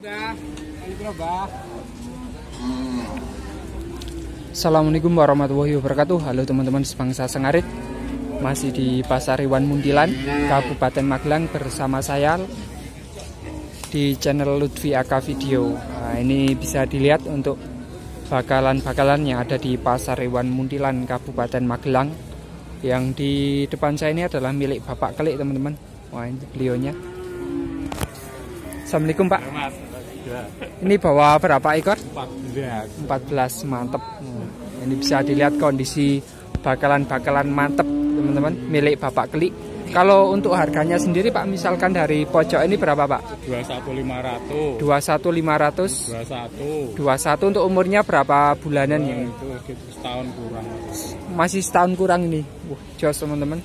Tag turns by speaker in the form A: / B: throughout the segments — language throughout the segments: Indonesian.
A: Assalamualaikum warahmatullahi wabarakatuh. Halo teman-teman sebangsa Sengarit. Masih di Pasar Hewan Muntilan, Kabupaten Magelang bersama saya di channel Lutfi Aka Video. Nah, ini bisa dilihat untuk bakalan-bakalan yang ada di Pasar Hewan Muntilan Kabupaten Magelang. Yang di depan saya ini adalah milik Bapak Kelik, teman-teman. Wah, ini beliaunya. Assalamualaikum, Pak. Ini bawa berapa ekor? 14, mantep. Ini bisa dilihat kondisi bakalan-bakalan mantep, teman-teman, milik Bapak Kelik. Kalau untuk harganya sendiri, Pak, misalkan dari pojok ini berapa, Pak?
B: 21.500.
A: 21.500. 21 untuk umurnya berapa bulanan yang
B: itu setahun kurang.
A: Masih setahun kurang ini. Jos, teman-teman.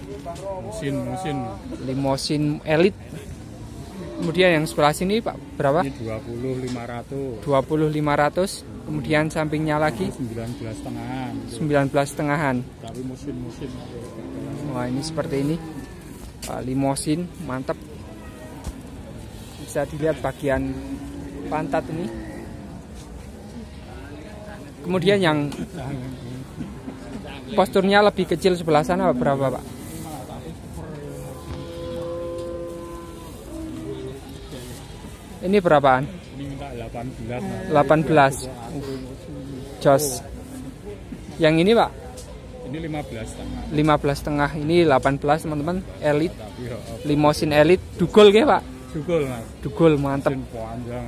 A: Limosin elit. Kemudian yang sebelah sini, Pak, berapa?
B: Ini 20.500.
A: 20.500. Kemudian sampingnya lagi
B: 19,5-an.
A: 19,5-an.
B: Tapi musim.
A: Wah, ini seperti ini. Limosin, mantap. Bisa dilihat bagian pantat ini. Kemudian yang posturnya lebih kecil sebelah sana berapa, Pak? Ini berapaan?
B: Ini minta 18.
A: 18. Jos. Yang ini, Pak?
B: Ini 15,5.
A: 15,5. Ini 18, teman-teman. Elit. Limosin elit. Dugol ke, Pak?
B: Dugol, Mas.
A: Dugol, mantep.
B: Panjang.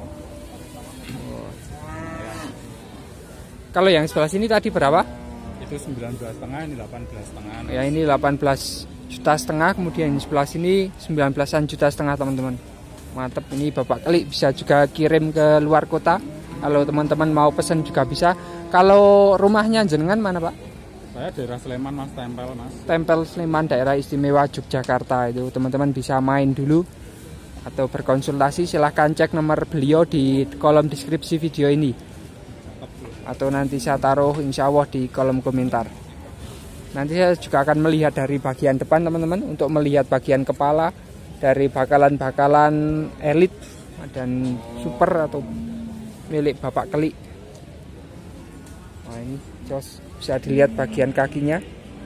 A: Kalau yang sebelah sini tadi berapa?
B: Itu 19,5, ini 18,5.
A: Ya, ini 18,5 juta. Kemudian yang sebelah sini 19 juta, teman-teman. Mantap, ini Bapak Kelik bisa juga kirim ke luar kota. Kalau teman-teman mau pesan juga bisa. Kalau rumahnya jenengan mana, Pak?
B: Saya daerah Sleman, Mas, Tempel, Mas.
A: Tempel Sleman, daerah istimewa Yogyakarta. Itu teman-teman bisa main dulu atau berkonsultasi. Silahkan cek nomor beliau di kolom deskripsi video ini. Atau nanti saya taruh insya Allah di kolom komentar. Nanti saya juga akan melihat dari bagian depan, teman-teman, untuk melihat bagian kepala dari bakalan-bakalan elit dan super atau milik Bapak Kelik. Nah, ini jos, bisa dilihat bagian kakinya.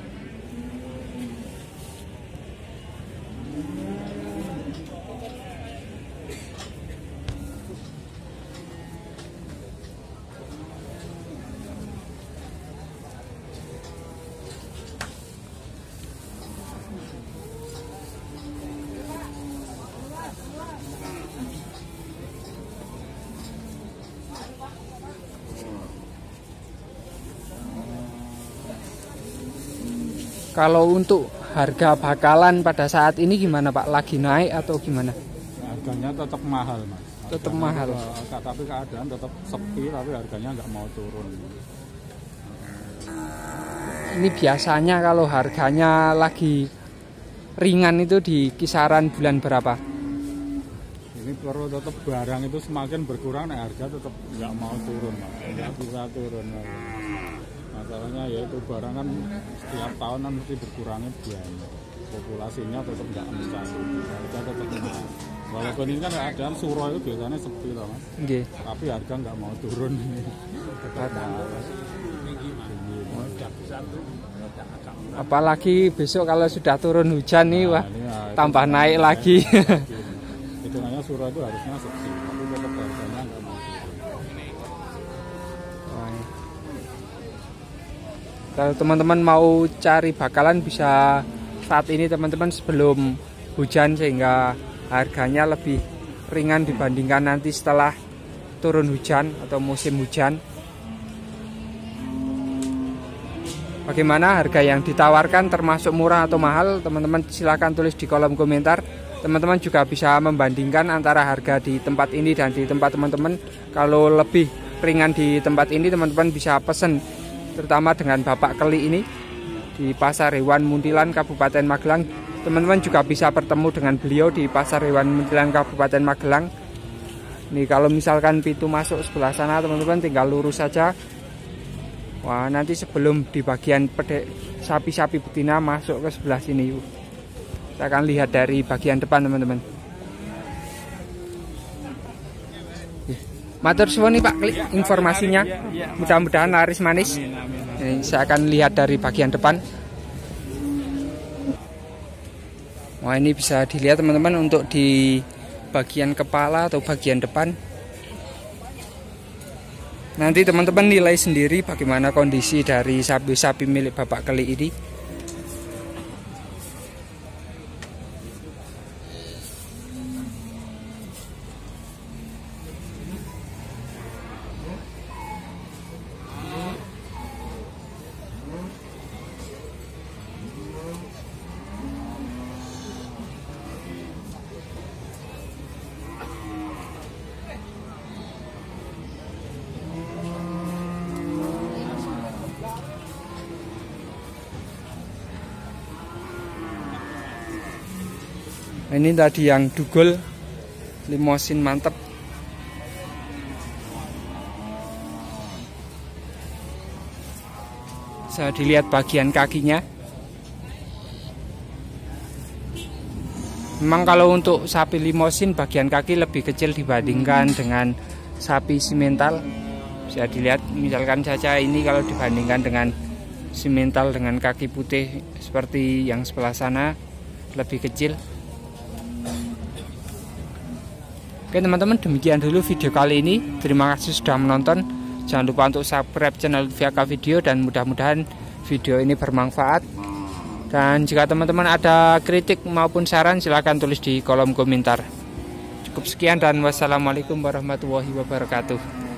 A: Kalau untuk harga bakalan pada saat ini gimana, Pak? Lagi naik atau gimana?
B: Harganya tetap mahal, Mas.
A: Tetap mahal.
B: Tapi keadaan tetap sepi, tapi harganya nggak mau turun.
A: Ini biasanya kalau harganya lagi ringan itu di kisaran bulan berapa?
B: Ini perlu tetap barang itu semakin berkurang, harga tetap nggak mau turun, Mas. Nggak bisa turun, Mas. Masalahnya yaitu barang kan setiap tahun kan mesti berkurangnya banyak, populasinya tetap nggak mencakup, harga tetap mahal. Walaupun ini kan keadaan Suro itu biasanya sepi loh, Mas.
A: Okay.
B: Tapi harga nggak mau turun ini.
A: Apalagi besok kalau sudah turun hujan nih, wah, tambah naik lagi.
B: Hitungannya Suro itu harusnya sepi, tapi tetap harganya nggak mau turun.
A: Kalau teman-teman mau cari bakalan bisa saat ini, teman-teman, sebelum hujan, sehingga harganya lebih ringan dibandingkan nanti setelah turun hujan atau musim hujan. Bagaimana harga yang ditawarkan, termasuk murah atau mahal? Teman-teman silahkan tulis di kolom komentar. Teman-teman juga bisa membandingkan antara harga di tempat ini dan di tempat teman-teman. Kalau lebih ringan di tempat ini, teman-teman bisa pesen, terutama dengan Bapak Kelik ini di Pasar Hewan Muntilan Kabupaten Magelang. Teman-teman juga bisa bertemu dengan beliau di Pasar Hewan Muntilan Kabupaten Magelang. Nih, kalau misalkan pintu masuk sebelah sana, teman-teman tinggal lurus saja. Wah, nanti sebelum di bagian sapi-sapi betina masuk ke sebelah sini. Kita akan lihat dari bagian depan, teman-teman. Matur suwun nih Pak Klik informasinya. Mudah-mudahan laris manis. Ini saya akan lihat dari bagian depan. Wah, ini bisa dilihat teman-teman untuk di bagian kepala atau bagian depan. Nanti teman-teman nilai sendiri bagaimana kondisi dari sapi-sapi milik Bapak Klik ini. Ini tadi yang dugol limosin mantep. Bisa dilihat bagian kakinya. Memang kalau untuk sapi limosin bagian kaki lebih kecil dibandingkan dengan sapi simental. Bisa dilihat misalkan saja ini kalau dibandingkan dengan simental dengan kaki putih seperti yang sebelah sana lebih kecil. Oke teman-teman, demikian dulu video kali ini. Terima kasih sudah menonton. Jangan lupa untuk subscribe channel VK Video dan mudah-mudahan video ini bermanfaat. Dan jika teman-teman ada kritik maupun saran silahkan tulis di kolom komentar. Cukup sekian dan wassalamualaikum warahmatullahi wabarakatuh.